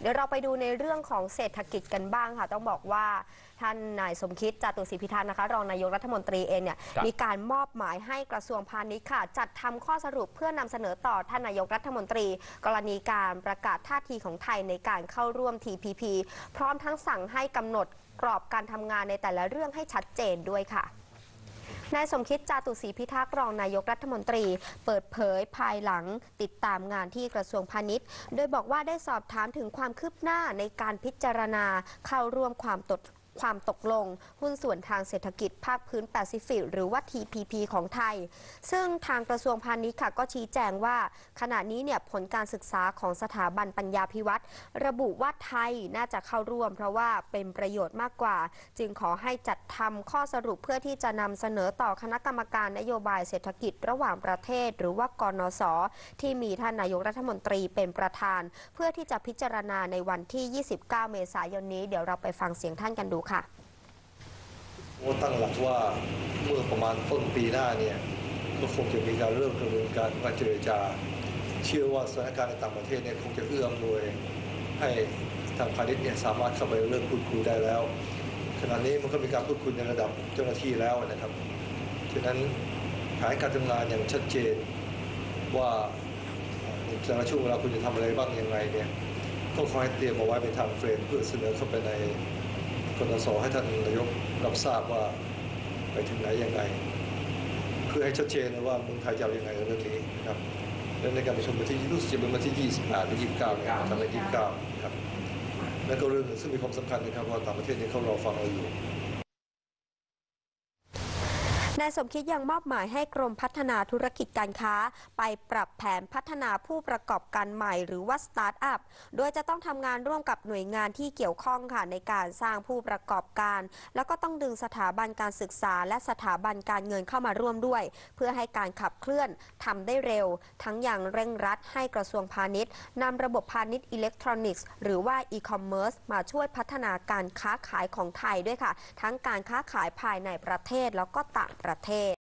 ดี๋ยวเราไปดูในเรื่องของเศรษฐกิจกันบ้างค่ะต้องบอกว่าท่านนายสมคิดจาตุศรีพิทักษ์นะคะรองนายกรัฐมนตรีเองเนี่ยมีการมอบหมายให้กระทรวงพาณิชย์ค่ะจัดทำข้อสรุปเพื่อนำเสนอต่อท่านนายกรัฐมนตรีกรณีการประกาศท่าทีของไทยในการเข้าร่วม TPP พร้อมทั้งสั่งให้กำหนดกรอบการทำงานในแต่ละเรื่องให้ชัดเจนด้วยค่ะนายสมคิดจาตุศรีพิทักษ์รองนายกรัฐมนตรีเปิดเผยภายหลังติดตามงานที่กระทรวงพาณิชย์โดยบอกว่าได้สอบถามถึงความคืบหน้าในการพิจารณาเข้าร่วมความตกลงหุ้นส่วนทางเศรษฐกิจภาคพื้นแปซิฟิกหรือว่า TPP ของไทยซึ่งทางกระทรวงพาณิชย์ค่ะก็ชี้แจงว่าขณะนี้เนี่ยผลการศึกษาของสถาบันปัญญาภิวัตรระบุว่าไทยน่าจะเข้าร่วมเพราะว่าเป็นประโยชน์มากกว่าจึงขอให้จัดทำข้อสรุปเพื่อที่จะนำเสนอต่อคณะกรรมการนโยบายเศรษฐกิจระหว่างประเทศหรือว่ากนส.ที่มีท่านนายกรัฐมนตรีเป็นประธานเพื่อที่จะพิจารณาในวันที่ 29 เมษายนนี้เดี๋ยวเราไปฟังเสียงท่านกันดูค่ะตั้งหลักว่าเมื่อประมาณต้นปีหน้าเนี่ยก็คงจะมีการเริ่มกระบวนการเจรจาเชื่อว่าสถานการณ์ในต่างประเทศเนี่ยคงจะเอื้ออำนวยให้ทางพาณิชย์เนี่ยสามารถเข้าไปเริ่มพูดคุยได้แล้วขณะนี้มันก็มีการพูดคุยในระดับเจ้าหน้าที่แล้วนะครับฉะนั้นแผนการทำงานอย่างชัดเจนว่าแต่ละช่วงเวลาคุณจะทำอะไรบ้างยังไงเนี่ยก็ขอให้เตรียมเอาไว้เป็นทางเฟรมเพื่อเสนอเข้าไปในกนส.ให้ท่านนายกรับทราบว่าไปถึงไหนยังไงเพื่อให้ชัดเจนเลยว่าเมืองไทยจะเอายังไงกับเรื่องนี้ครับและในการประชุมวันที่รู้สึกจะเป็นวันที่ 28 หรือ 29 เนี่ยทำใน 29 ครับนั่นก็เรื่องซึ่งมีความสำคัญนะครับว่าต่างประเทศนี้เขารอฟังเราอยู่นายสมคิดยังมอบหมายให้กรมพัฒนาธุรกิจการค้าไปปรับแผนพัฒนาผู้ประกอบการใหม่หรือว่าสตาร์ทอัพโดยจะต้องทำงานร่วมกับหน่วยงานที่เกี่ยวข้องค่ะในการสร้างผู้ประกอบการแล้วก็ต้องดึงสถาบันการศึกษาและสถาบันการเงินเข้ามาร่วมด้วยเพื่อให้การขับเคลื่อนทำได้เร็วทั้งอย่างเร่งรัดให้กระทรวงพาณิชย์นำระบบพาณิชย์อิเล็กทรอนิกส์หรือว่าอีคอมเมิร์ซมาช่วยพัฒนาการค้าขายของไทยด้วยค่ะทั้งการค้าขายภายในประเทศแล้วก็ต่างประเทศ